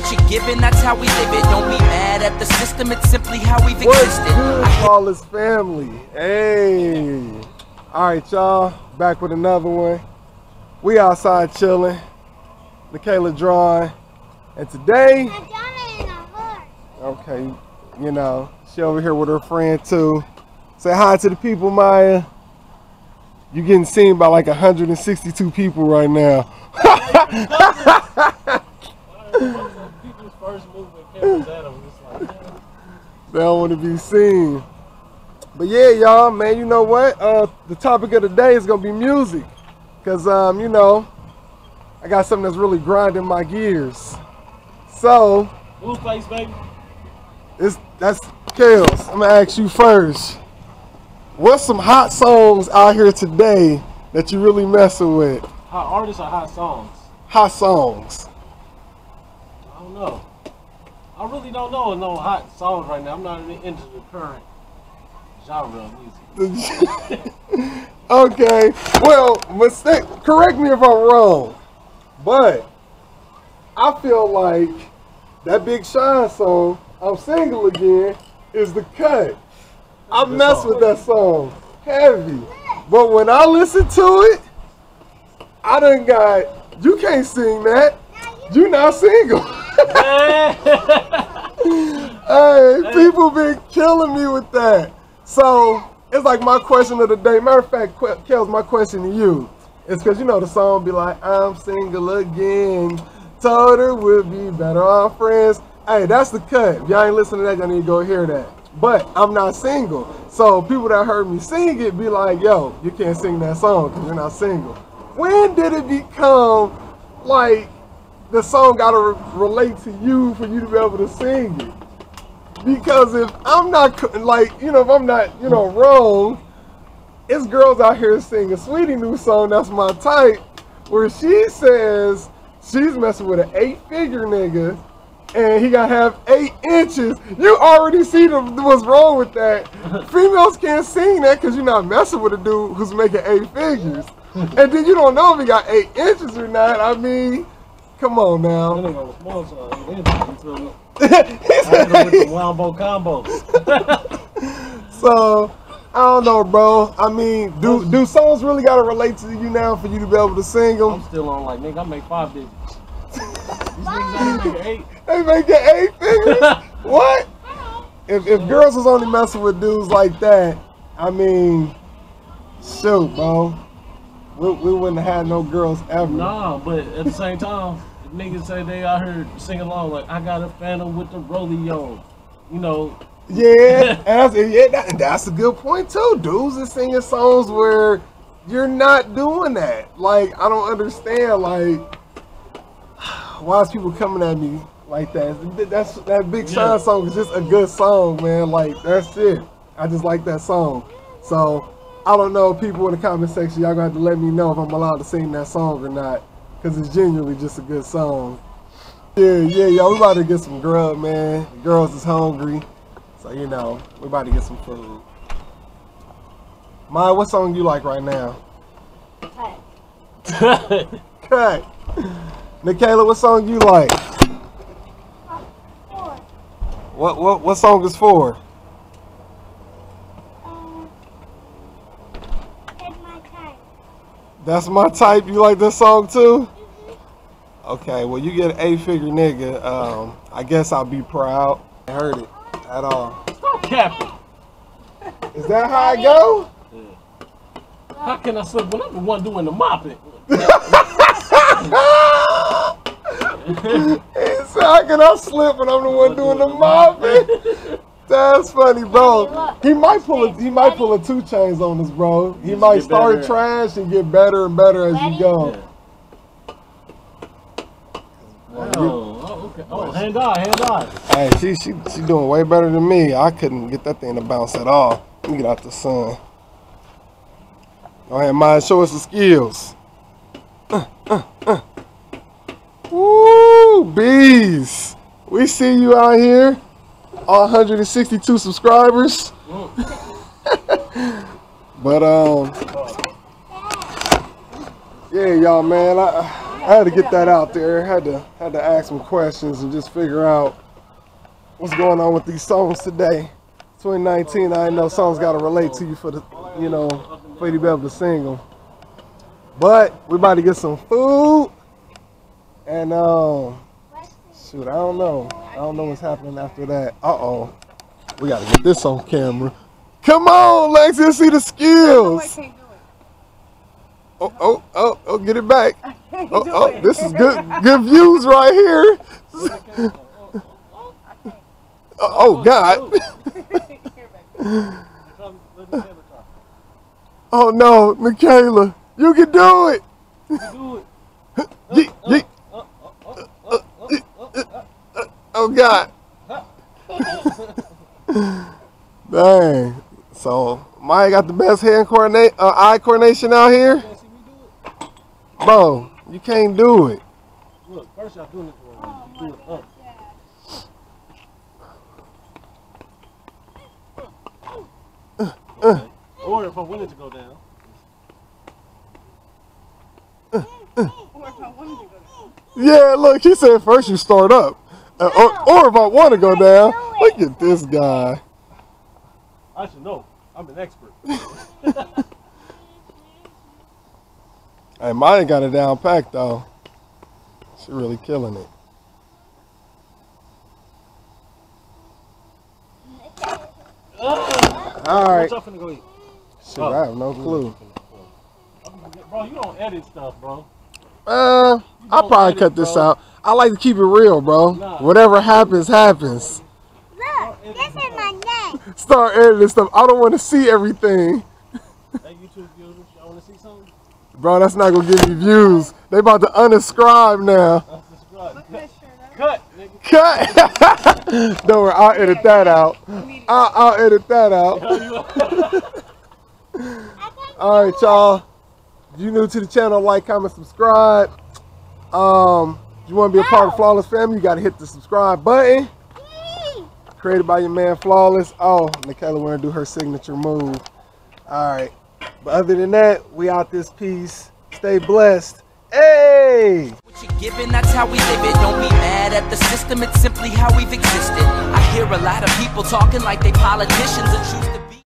what you're given, that's how we live it. Don't be mad at the system, it's simply how we've existed. Flawless family. Hey. Alright, y'all. Back with another one. We outside chilling. Nikayla drawing. And today, okay, you know, she over here with her friend too. Say hi to the people, Maya. You getting seen by like 162 people right now. They don't want to be seen. But yeah, y'all, man, you know what? The topic of the day is gonna be music. Cause you know, I got something that's really grinding my gears. So who's place, baby? That's Kels. I'm gonna ask you first. What's some hot songs out here today that you really messing with? Hot artists or hot songs? Hot songs. I don't know. I really don't know no hot songs right now. I'm not really into the current genre of music. Okay. Well, correct me if I'm wrong, but I feel like that Big Sean song, I'm Single Again, is the cut. I mess with that song heavy. But when I listen to it, I done got, you can't sing that. You not single. Hey, people been killing me with that. So it's like my question of the day. Matter of fact, Kels, my question to you is because you know the song be like, I'm single again. Told her we'll be better off friends. Hey, that's the cut. If y'all ain't listening to that, y'all need to go hear that. But I'm not single. So people that heard me sing it be like, yo, you can't sing that song because you're not single. When did it become like the song gotta relate to you for you to be able to sing it? Because if I'm not, like, you know, if I'm not, you know, wrong, it's girls out here singing Sweetie new song, that's my type, where she says she's messing with an 8-figure nigga and he gotta have 8 inches. You already see what's wrong with that. Females can't sing that because you're not messing with a dude who's making 8 figures. And then you don't know if he got 8 inches or not. I mean, come on now. So, I don't know, bro. I mean, do songs really gotta relate to you now for you to be able to sing them? I'm still on like, nigga, I make 5 digits. These niggas ain't making 8. They making 8 figures? What? If girls was only messing with dudes like that, I mean, shoot, bro. We wouldn't have had no girls ever. Nah, but at the same time, if niggas say they out here singing along like, I got a phantom with the rollie on, you know. Yeah, that's a good point too. Dudes is singing songs where you're not doing that. Like, I don't understand, like, why is people coming at me like that? That Big Sean song is just a good song, man. Like, that's it. I just like that song. So, I don't know, people in the comment section, y'all gonna have to let me know if I'm allowed to sing that song or not. Because it's genuinely just a good song. Yeah, y'all, we about to get some grub, man. The girls is hungry. So, you know, we're about to get some food. Maya, what song you like right now? Cut. Cut. Nikayla, what song you like? 4. What song is 4? That's my type. That's my type. You like this song too? Okay, well you get an 8-figure nigga. I guess I'll be proud. I heard it at all. Stop capping. Is that how I go? Yeah. How can I slip when I'm the one doing the mopping? How can I slip when I'm the one doing the mopping? That's funny, bro. He might pull a 2 Chainz on us, bro. He might start trash and get better and better as you go. Yeah. Okay. Oh, hand on. Hey, she doing way better than me. I couldn't get that thing to bounce at all. Let me get out the sun. Go ahead, Maya, show us the skills. Woo, bees. We see you out here. All 162 subscribers. But yeah, y'all, man. I had to get that out there. Had to ask some questions and just figure out what's going on with these songs today. 2019, I know songs got to relate to you for the, you know, for you to be able to sing them. But we about to get some food, and shoot, I don't know what's happening after that. We gotta get this on camera. Come on, Lexi, let's see the skills. Oh, get it back. This is good views right here. Oh God. Oh no, Michaela, you can do it. Oh God. Dang. So Maya got the best eye coordination out here. Bro, you can't do it. Look, first y'all doing it for you. Do it up. Or if I wanted to go down. Yeah, look, he said first you start up. Or if I want to go down. Look at this guy. I should know. I'm an expert. Hey, Maya got it down packed though. She really killing it. All right. What y'all finna go eat? Shit, I have no clue. Bro, you don't edit stuff, bro. I'll probably cut this out. I like to keep it real, bro. Whatever happens, happens. Look, this is my neck. Start editing stuff. I don't want to see everything. Hey, YouTube viewers, y'all want to see something? Bro, that's not going to give me views. They about to unsubscribe now. Cut, nigga. Cut. Don't worry, I'll edit that out. I'll edit that out. All right, y'all. If you're new to the channel, like, comment, subscribe. If you want to be a part of Flawless family, you got to hit the subscribe button. Created by your man Flawless. Oh, Michaela want to do her signature move. All right. But other than that, we out this piece. Stay blessed. Hey! What you're given, that's how we live it. Don't be mad at the system, it's simply how we've existed. I hear a lot of people talking like they politicians and choose to